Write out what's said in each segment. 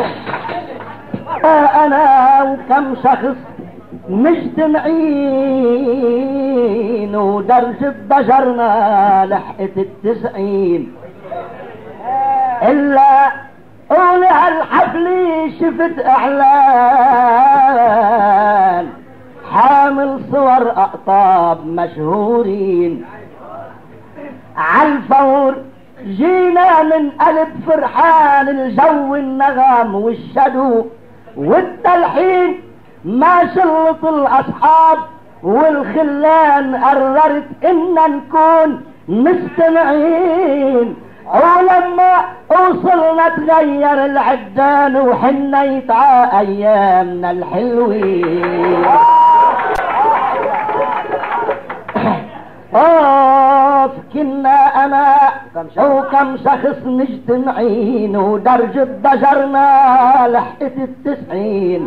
انا وكم شخص مجتمعين ودرجة ضجرنا لحقت 90 الا قولي هالحفلة شفت اعلان حامل صور اقطاب مشهورين عالفور جينا من قلب فرحان الجو النغم والشدو والتلحين ما شلط الاصحاب والخلان قررت اننا نكون مستمعين ولما وصلنا تغير العدان وحنا يتعا ايامنا الحلوين كنا انا وكم شخص مجتمعين ودرجة ضجرنا لحقت 90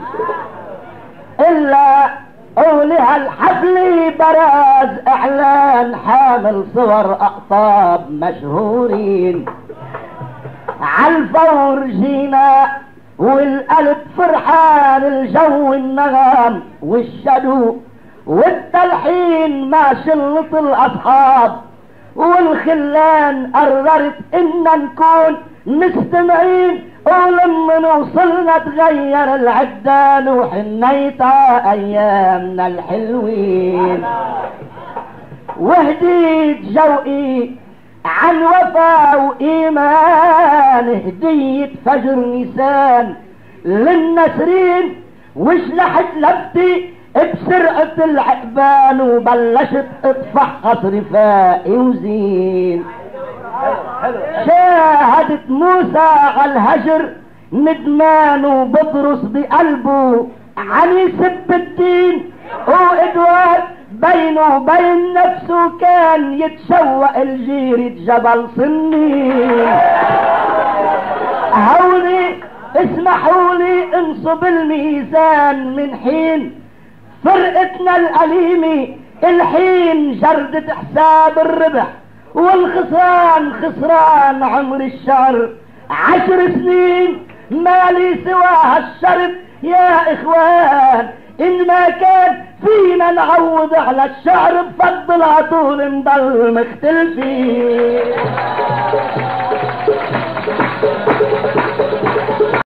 الا قولي هالحفلة براز اعلان حامل صور اقطاب مشهورين عالفور جينا والقلب فرحان الجو النغم والشدو والتلحين ما شلط الاصحاب والخلان قررت اننا نكون مستمعين ولما وصلنا تغير العدان وحنيتها ايامنا الحلوين وهديت جوقي عن وفا وايمان هدية فجر نيسان للنسرين وشلحت لبتي بسرعة العقبان وبلشت اطفح قصر فائي وزين شاهدت موسى على الهجر ندمان وبطرس بقلبه عن يسب الدين وادوار بينه وبين نفسه كان يتشوق الجيرة جبل صنين هولي اسمحوا لي انصب الميزان من حين فرقتنا الأليمة الحين جردت حساب الربح والخسران خسران عمر الشعر 10 سنين مالي سوى هالشرب يا اخوان ان ما كان فينا نعوض على الشعر بفضل عطول نضل مختلفين